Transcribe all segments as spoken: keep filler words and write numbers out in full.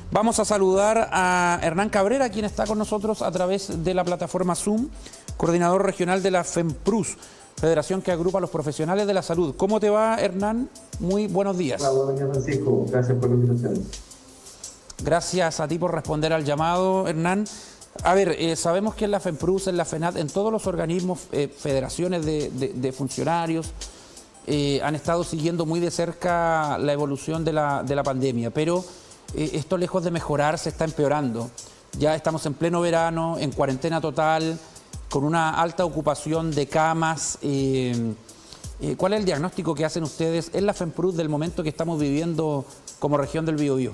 Vamos a saludar a Hernán Cabrera, quien está con nosotros a través de la plataforma Zoom, coordinador regional de la FEMPRUS, federación que agrupa a los profesionales de la salud. ¿Cómo te va, Hernán? Muy buenos días. Hola, buenos días, Francisco. Gracias por la invitación. Gracias a ti por responder al llamado, Hernán. A ver, eh, sabemos que en la FEMPRUS, en la FENAT, en todos los organismos, eh, federaciones de, de, de funcionarios, eh, han estado siguiendo muy de cerca la evolución de la, de la pandemia, pero eh, esto, lejos de mejorar, se está empeorando. Ya estamos en pleno verano, en cuarentena total, con una alta ocupación de camas. Eh, eh, ¿Cuál es el diagnóstico que hacen ustedes en la FEMPRUS del momento que estamos viviendo como región del Biobío?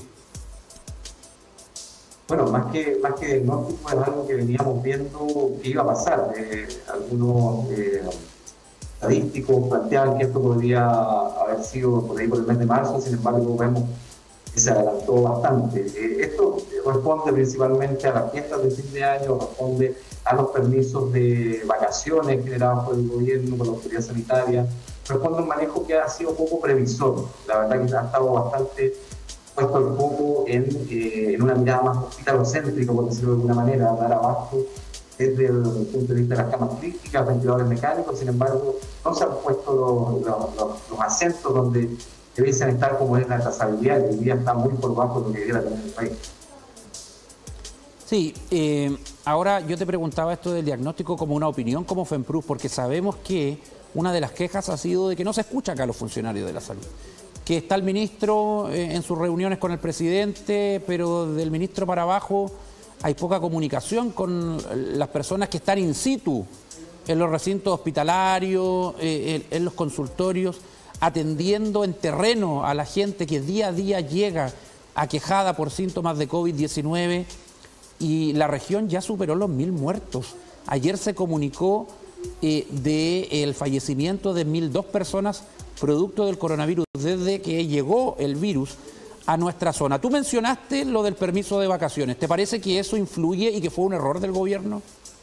Bueno, más que, más que diagnóstico es algo que veníamos viendo que iba a pasar. Eh, algunos eh, estadísticos planteaban que esto podría haber sido por ahí por el mes de marzo, sin embargo vemos que se adelantó bastante. Eh, esto responde principalmente a las fiestas de fin de año, responde a los permisos de vacaciones generados por el gobierno, por la autoridad sanitaria, responde a un manejo que ha sido poco previsor. La verdad que ha estado bastante puesto el foco en, eh, en una mirada más hospitalocéntrica, por decirlo de alguna manera, dar abasto desde el punto de vista de las camas críticas, ventiladores mecánicos. Sin embargo, no se han puesto los, los, los, los acentos donde debiesen estar, como es la trazabilidad, que hoy día está muy por bajo de lo que debiera tener el país. Sí, eh, ahora yo te preguntaba esto del diagnóstico como una opinión como FEMPRUS, porque sabemos que una de las quejas ha sido de que no se escucha acá a los funcionarios de la salud. Que está el ministro eh, en sus reuniones con el presidente, pero del ministro para abajo hay poca comunicación con las personas que están in situ en los recintos hospitalarios, eh, en, en los consultorios, atendiendo en terreno a la gente que día a día llega aquejada por síntomas de COVID diecinueve, y la región ya superó los mil muertos. Ayer se comunicó eh, del fallecimiento de mil dos personas producto del coronavirus desde que llegó el virus a nuestra zona. Tú mencionaste lo del permiso de vacaciones. ¿Te parece que eso influye y que fue un error del gobierno?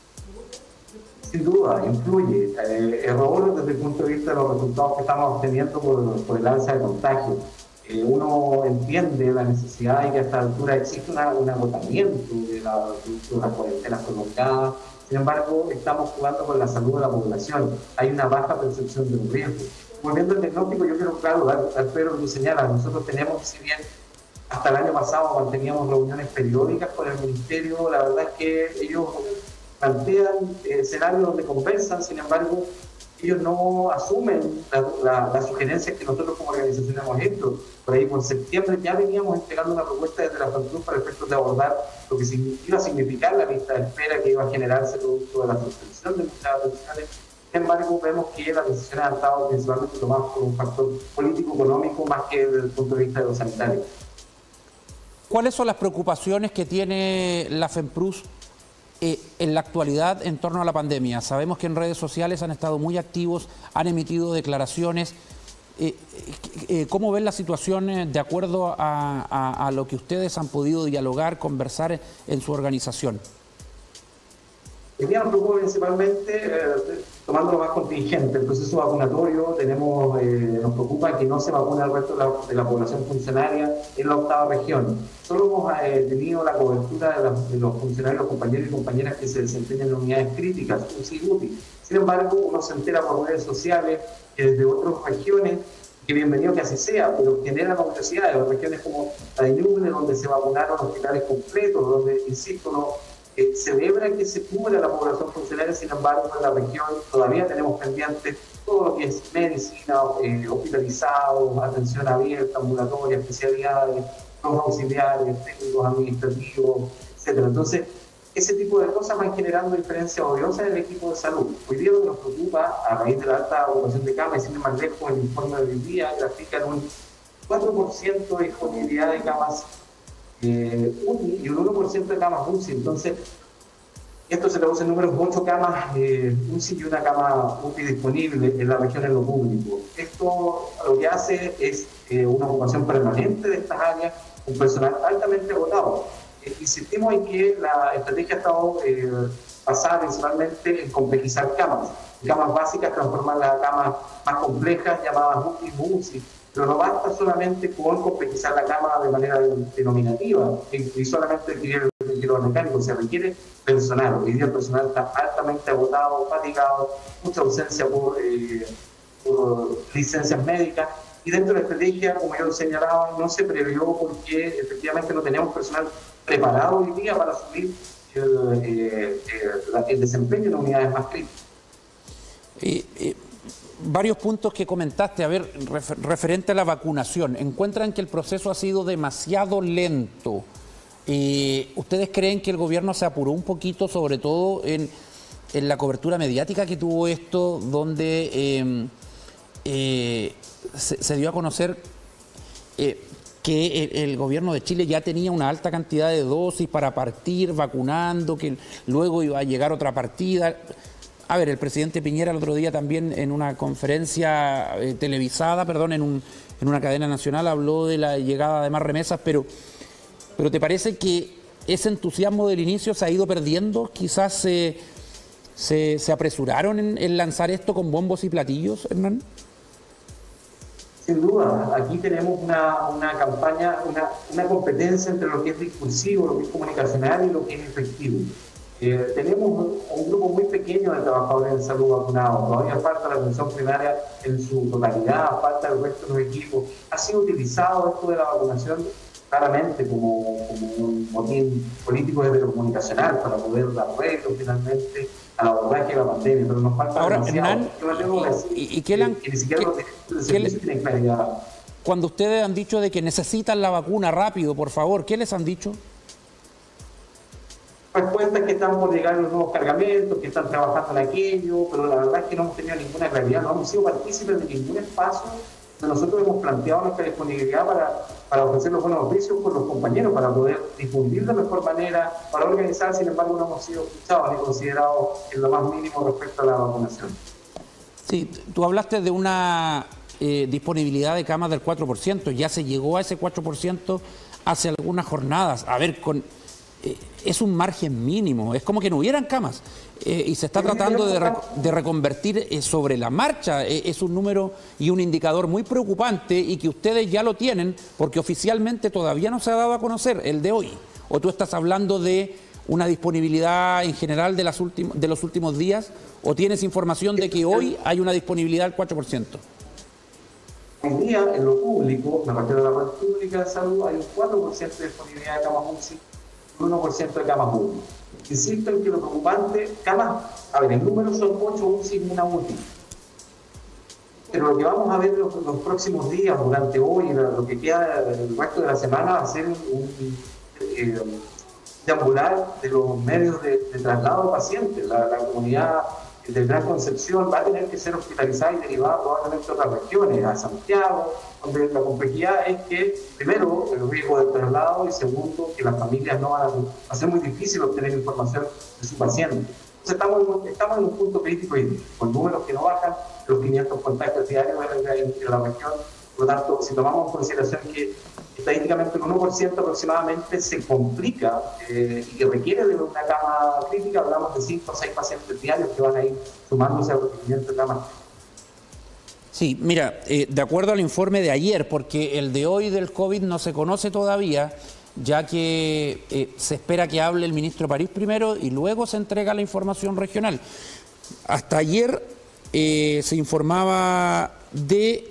Sin duda, influye. Eh, error desde el punto de vista de los resultados que estamos obteniendo por, por el alza de contagio. Eh, uno entiende la necesidad y que a esta altura existe una, un agotamiento de, la, de las cuarentenas prolongadas. Sin embargo, estamos jugando con la salud de la población. Hay una baja percepción de los riesgos. Volviendo al diagnóstico, yo quiero, claro, dar, dar pero lo señala, nosotros tenemos, si bien hasta el año pasado manteníamos reuniones periódicas con el Ministerio, la verdad es que ellos plantean eh, escenarios donde conversan, sin embargo, ellos no asumen las la, la sugerencias que nosotros como organización hemos hecho. Por ahí, por septiembre, ya veníamos entregando una propuesta desde la FEMPRUS para efectos de abordar lo que iba a significar la lista de espera que iba a generarse producto de la suspensión de nuestras atenciones. Sin embargo, vemos que las decisiones han estado principalmente tomadas por un factor político-económico más que desde el punto de vista de lo sanitario. ¿Cuáles son las preocupaciones que tiene la FEMPRUS eh, en la actualidad en torno a la pandemia? Sabemos que en redes sociales han estado muy activos, han emitido declaraciones. Eh, eh, ¿Cómo ven la situación de acuerdo a, a, a lo que ustedes han podido dialogar, conversar en su organización? El día nos preocupa principalmente, eh, tomando lo más contingente, el proceso vacunatorio. Tenemos, eh, nos preocupa que no se vacune al resto de la, de la población funcionaria en la octava región. Solo hemos eh, tenido la cobertura de, la, de los funcionarios, compañeros y compañeras que se desempeñan en unidades críticas, U C I y U T I. Sin embargo, uno se entera por redes sociales que desde otras regiones, que bienvenido que así sea, pero generan curiosidades, regiones como la de Ñuble, donde se vacunaron hospitales completos, donde, insisto, no Eh, celebra que se cubra la población funcionaria. Sin embargo, en la región todavía tenemos pendientes todo lo que es medicina, eh, hospitalizados, atención abierta, ambulatoria, especialidades, los auxiliares, técnicos administrativos, etcétera. Entonces, ese tipo de cosas van generando diferencias odiosas en el equipo de salud. Hoy día lo que nos preocupa, a raíz de la alta ocupación de camas, y sin ir más lejos, el informe de hoy día grafica un cuatro por ciento de disponibilidad de camas Eh, U T I y un uno por ciento de camas U C I. Entonces, esto se traduce en números: ocho camas eh, U C I y una cama U T I disponible en la región en lo público. Esto lo que hace es eh, una ocupación permanente de estas áreas, un personal altamente agotado. Eh, insistimos en que la estrategia ha estado eh, basada principalmente en complejizar camas. Camas básicas, transformarlas a camas más complejas, llamadas U T I o U C I. Pero no basta solamente con complejizar la cama de manera denominativa y solamente adquirir el ventilador mecánico, se requiere personal. Hoy día el personal está altamente agotado, fatigado, mucha ausencia por, eh, por licencias médicas. Y dentro de la estrategia, como yo señalaba, no se previó porque efectivamente no tenemos personal preparado hoy día para asumir el, eh, eh, el desempeño en unidades más críticas. Eh, eh, varios puntos que comentaste, a ver, refer, referente a la vacunación. ¿Encuentran que el proceso ha sido demasiado lento? Eh, ¿Ustedes creen que el gobierno se apuró un poquito, sobre todo en, en la cobertura mediática que tuvo esto, donde eh, eh, se, se dio a conocer eh, que el, el gobierno de Chile ya tenía una alta cantidad de dosis para partir vacunando, que luego iba a llegar otra partida? A ver, el presidente Piñera el otro día también en una conferencia eh, televisada, perdón, en, un, en una cadena nacional habló de la llegada de más remesas, pero, pero ¿te parece que ese entusiasmo del inicio se ha ido perdiendo? Quizás se, se, se apresuraron en, en lanzar esto con bombos y platillos, Hernán. Sin duda, aquí tenemos una, una campaña, una, una competencia entre lo que es discursivo, lo que es comunicacional y lo que es efectivo. Eh, tenemos un grupo muy pequeño de trabajadores en salud vacunados, todavía falta la atención primaria en su totalidad, falta el resto de los equipos. Ha sido utilizado esto de la vacunación claramente como, como un motín político desde lo comunicacional para poder dar reto finalmente al abordaje de la pandemia, pero nos falta ahora, demasiado. Hernán, Yo me tengo que decir ¿y, y qué le han, que, que ni siquiera qué, los directivos de servicio tienen claridad. Cuando ustedes han dicho de que necesitan la vacuna rápido, por favor, ¿qué les han dicho? Respuestas que están por llegar los nuevos cargamentos, que están trabajando en aquello, pero la verdad es que no hemos tenido ninguna claridad, no hemos sido partícipes de ningún espacio donde nosotros hemos planteado nuestra disponibilidad para, para ofrecer los buenos oficios con los compañeros, para poder difundir de mejor manera, para organizar. Sin embargo, no hemos sido escuchados ni considerados en lo más mínimo respecto a la vacunación. Sí, tú hablaste de una eh, disponibilidad de camas del cuatro por ciento, ya se llegó a ese cuatro por ciento hace algunas jornadas. A ver, con... Eh, es un margen mínimo, es como que no hubieran camas eh, y se está tratando de, re, de reconvertir eh, sobre la marcha. Eh, es un número y un indicador muy preocupante y que ustedes ya lo tienen porque oficialmente todavía no se ha dado a conocer el de hoy. ¿O tú estás hablando de una disponibilidad en general de, las últim- de los últimos días o tienes información de que hoy hay una disponibilidad del cuatro por ciento? Hoy día en lo público, me refiero a la red pública de salud, hay un cuatro por ciento de disponibilidad de camas U C I, uno por ciento de camas U C I. Insisto en que lo preocupante, camas, a ver, el número son ocho U C I y una U C I. Pero lo que vamos a ver los, los próximos días, durante hoy, lo que queda el resto de la semana, va a ser un, un eh, deambular de los medios de, de traslado de pacientes. La, la comunidad de Gran Concepción va a tener que ser hospitalizada y derivada probablemente a otras regiones, a Santiago, donde la complejidad es que, primero, el riesgo del traslado y segundo, que las familias no van a, va a ser muy difícil obtener información de su paciente. Entonces estamos, estamos en un punto crítico y con números que no bajan, los quinientos contagios diarios en, en, en la región. Por lo tanto, si tomamos en consideración que estadísticamente el uno por ciento aproximadamente se complica eh, y que requiere de una cama crítica, hablamos de cinco o seis pacientes diarios que van a ir sumándose al requerimiento de camas. Sí, mira, eh, de acuerdo al informe de ayer, porque el de hoy del COVID no se conoce todavía, ya que eh, se espera que hable el ministro París primero y luego se entrega la información regional. Hasta ayer eh, se informaba de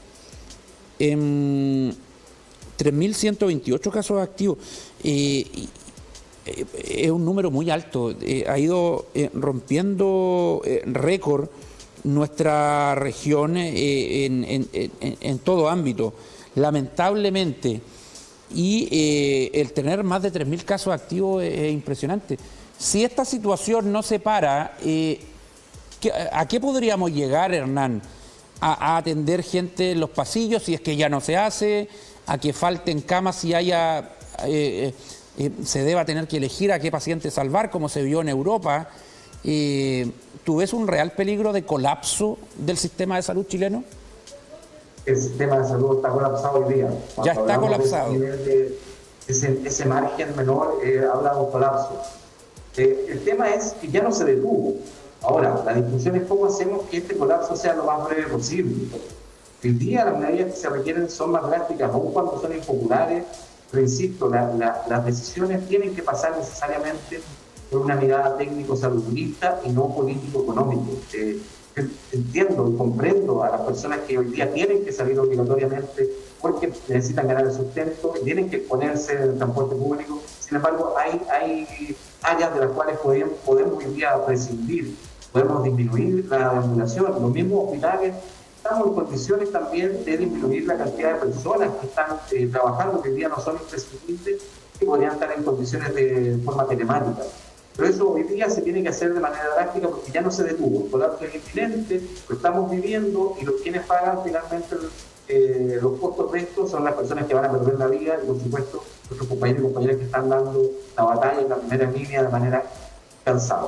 eh, tres mil ciento veintiocho casos activos. Eh, y, eh, es un número muy alto, eh, ha ido eh, rompiendo eh, récord nuestra región eh, en, en, en, en todo ámbito, lamentablemente. Y eh, el tener más de tres mil casos activos es, es impresionante. Si esta situación no se para, eh, ¿qué, ¿a qué podríamos llegar, Hernán? A, a atender gente en los pasillos, si es que ya no se hace, a que falten camas, si haya, eh, eh, se deba tener que elegir a qué paciente salvar, como se vio en Europa. Eh, ¿Tú ves un real peligro de colapso del sistema de salud chileno? El sistema de salud está colapsado hoy día. Cuando ya está colapsado. De ese, de, ese, ese margen menor, eh, habla de un colapso. Eh, el tema es que ya no se detuvo. Ahora, la discusión es cómo hacemos que este colapso sea lo más breve posible. Hoy día las medidas que se requieren son más drásticas, aun cuando son impopulares, pero insisto, la, la, las decisiones tienen que pasar necesariamente por una mirada técnico-saludista y no político-económico. Eh, entiendo y comprendo a las personas que hoy día tienen que salir obligatoriamente porque necesitan ganar el sustento y tienen que exponerse en el transporte público. Sin embargo, hay, hay áreas de las cuales podemos, podemos hoy día prescindir, podemos disminuir la deambulación. Los mismos hospitales estamos en condiciones también de disminuir la cantidad de personas que están eh, trabajando, que hoy día no son imprescindibles, que podrían estar en condiciones de forma telemática. Pero eso hoy día se tiene que hacer de manera drástica porque ya no se detuvo. El colapso es inminente, lo estamos viviendo y los quienes pagan finalmente eh, los costos de esto son las personas que van a perder la vida y por supuesto nuestros compañeros y compañeras que están dando la batalla en la primera línea de manera cansada.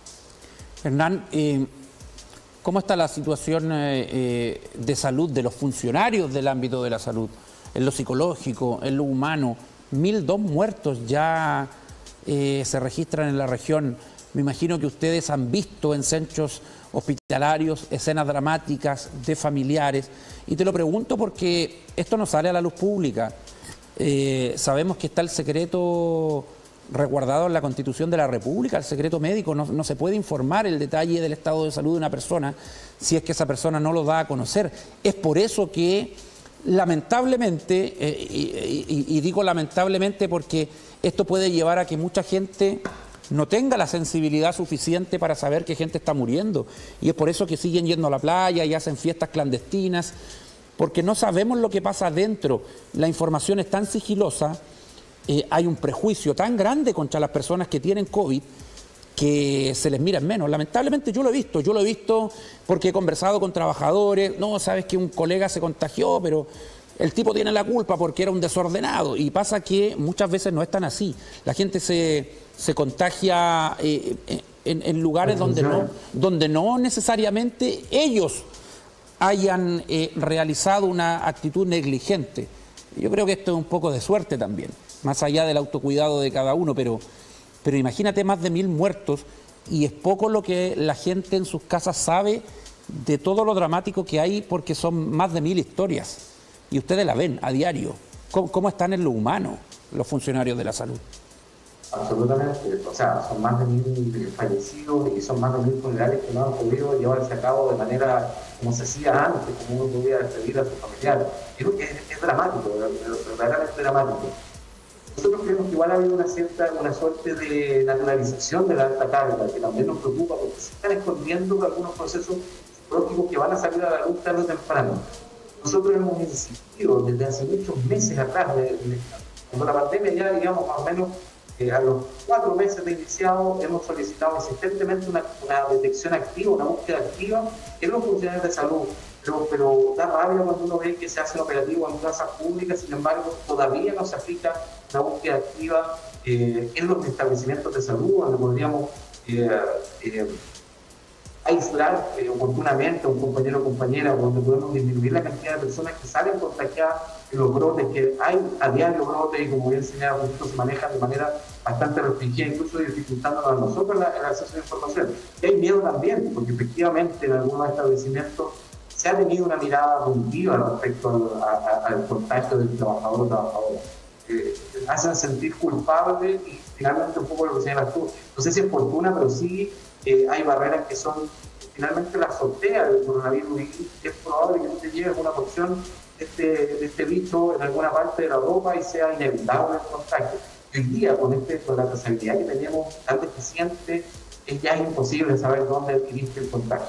Hernán, eh, ¿cómo está la situación eh, eh, de salud de los funcionarios del ámbito de la salud? En lo psicológico, en lo humano, mil dos muertos ya eh, se registran en la región. Me imagino que ustedes han visto en centros hospitalarios escenas dramáticas de familiares. Y te lo pregunto porque esto no sale a la luz pública. Eh, sabemos que está el secreto resguardado en la Constitución de la República, el secreto médico. No, no se puede informar el detalle del estado de salud de una persona si es que esa persona no lo da a conocer. Es por eso que lamentablemente, eh, y, y, y digo lamentablemente porque esto puede llevar a que mucha gente no tenga la sensibilidad suficiente para saber que gente está muriendo. Y es por eso que siguen yendo a la playa y hacen fiestas clandestinas, porque no sabemos lo que pasa adentro. La información es tan sigilosa, eh, hay un prejuicio tan grande contra las personas que tienen COVID que se les mira en menos. Lamentablemente yo lo he visto, yo lo he visto porque he conversado con trabajadores. No, sabes que un colega se contagió, pero el tipo tiene la culpa porque era un desordenado. Y pasa que muchas veces no es tan así. La gente se, se contagia eh, en, en lugares donde no, donde no necesariamente ellos hayan eh, realizado una actitud negligente. Yo creo que esto es un poco de suerte también, más allá del autocuidado de cada uno, pero, pero imagínate más de mil muertos y es poco lo que la gente en sus casas sabe de todo lo dramático que hay porque son más de mil historias y ustedes la ven a diario. ¿Cómo, cómo están en lo humano los funcionarios de la salud? Absolutamente, o sea, son más de mil fallecidos y son más de mil funerales que no han podido llevarse a cabo de manera como se hacía antes, como uno podía despedir a sus familiares. Es, es, es dramático, verdaderamente dramático. Nosotros creemos que igual ha habido una cierta, una suerte de naturalización de la alta carga, que también nos preocupa porque se están escondiendo algunos procesos psicológicos que van a salir a la luz tarde o temprano. Nosotros hemos insistido desde hace muchos meses atrás, de, de, cuando la pandemia ya, digamos, más o menos, Eh, a los cuatro meses de iniciado hemos solicitado insistentemente una, una detección activa, una búsqueda activa en los funcionarios de salud, pero, pero da rabia cuando uno ve que se hacen operativos en plazas públicas. Sin embargo, todavía no se aplica una búsqueda activa eh, en los establecimientos de salud, donde podríamos eh, eh, aislar eh, oportunamente a un compañero o compañera, donde podemos disminuir la cantidad de personas que salen contagiadas en los brotes, que hay a diario brotes y como bien señalaba, se manejan de manera bastante restringida, incluso dificultándonos a nosotros la, el acceso a la información. Y hay miedo también, porque efectivamente en algunos establecimientos se ha tenido una mirada positiva respecto al, a, a, al contagio del trabajador o trabajadora. Eh, hacen sentir culpable y finalmente un poco lo que señalas tú. No sé si es fortuna, pero sí eh, hay barreras que son finalmente la sortea del coronavirus y es probable que tú te lleves una porción de este, de este bicho en alguna parte de la Europa y sea inevitable el contagio. Hoy día, con, este, con la trazabilidad que tenemos tan deficiente, es ya imposible saber dónde adquiriste el contagio.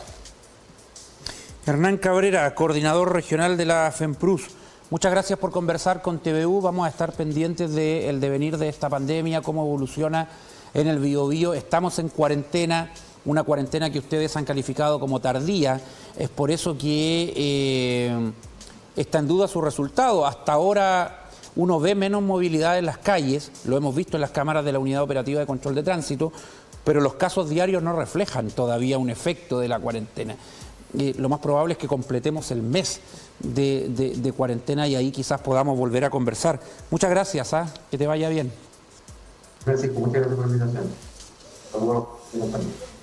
Hernán Cabrera, coordinador regional de la FEMPRUS, muchas gracias por conversar con T V U. Vamos a estar pendientes del devenir de esta pandemia, cómo evoluciona en el Biobío. Estamos en cuarentena, una cuarentena que ustedes han calificado como tardía. Es por eso que eh, está en duda su resultado. Hasta ahora uno ve menos movilidad en las calles, lo hemos visto en las cámaras de la Unidad Operativa de Control de Tránsito, pero los casos diarios no reflejan todavía un efecto de la cuarentena. Eh, lo más probable es que completemos el mes de, de, de cuarentena y ahí quizás podamos volver a conversar. Muchas gracias, ¿eh? Que te vaya bien. Gracias, muchas gracias por la invitación. Hasta luego.